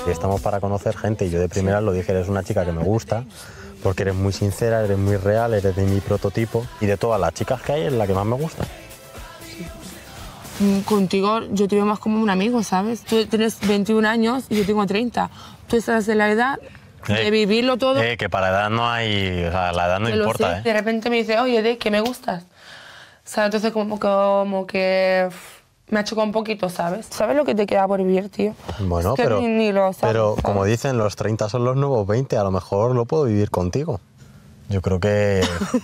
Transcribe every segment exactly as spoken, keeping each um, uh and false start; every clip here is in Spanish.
Estamos para conocer gente y yo de primera lo dije, eres una chica que me gusta, porque eres muy sincera, eres muy real, eres de mi prototipo y de todas las chicas que hay es la que más me gusta. Contigo yo te veo más como un amigo, ¿sabes? Tú tienes veintiún años y yo tengo treinta. Tú estás en la edad de Eh, vivirlo todo. Eh, que para edad no hay, o sea, la edad no Yo lo importa, sé. ¿eh? De repente me dice, oye, de que me gustas. O sea, entonces como, como que uf, me ha chocado un poquito, ¿sabes? ¿Sabes lo que te queda por vivir, tío? Bueno, Es que pero, ni, ni lo sabes, pero ¿sabes? como dicen, los treinta son los nuevos veinte, a lo mejor lo puedo vivir contigo. Yo creo que...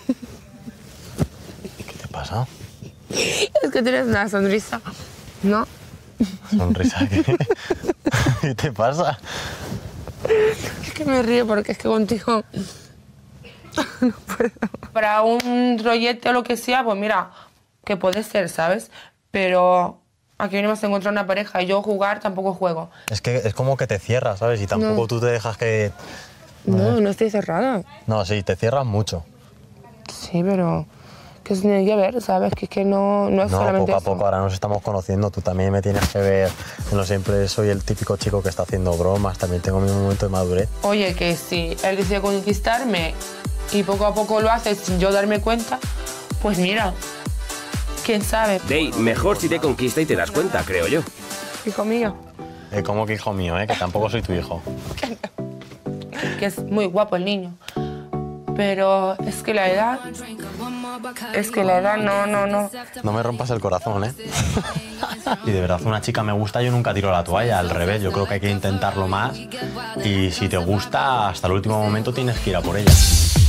¿Qué te pasa? Es que tienes una sonrisa, ¿no? ¿Sonrisa qué? ¿Qué te pasa? Es que me río porque es que contigo no puedo. Para un rollete o lo que sea, pues mira, que puede ser, ¿sabes? Pero aquí venimos a encontrar una pareja y yo jugar tampoco juego. Es que es como que te cierras, ¿sabes? Y tampoco No. tú te dejas que... No, no estoy cerrada. No, sí, te cierras mucho. Sí, pero que se tiene que ver, ¿sabes? Que es que no, no es No, solamente poco a eso. poco, ahora nos estamos conociendo, tú también me tienes que ver. No siempre soy el típico chico que está haciendo bromas, también tengo mi momento de madurez. Oye, que si él decide conquistarme y poco a poco lo hace sin yo darme cuenta, pues mira, quién sabe. Dey, mejor si te conquista y te das cuenta, creo yo. Hijo mío, Eh, ¿Cómo que hijo mío, eh? Que tampoco soy tu hijo. que es muy guapo el niño. Pero es que la edad, es que la edad no, no, no. No me rompas el corazón, ¿eh? Y de verdad, una chica me gusta, yo nunca tiro la toalla, al revés, yo creo que hay que intentarlo más y si te gusta, hasta el último momento tienes que ir a por ella.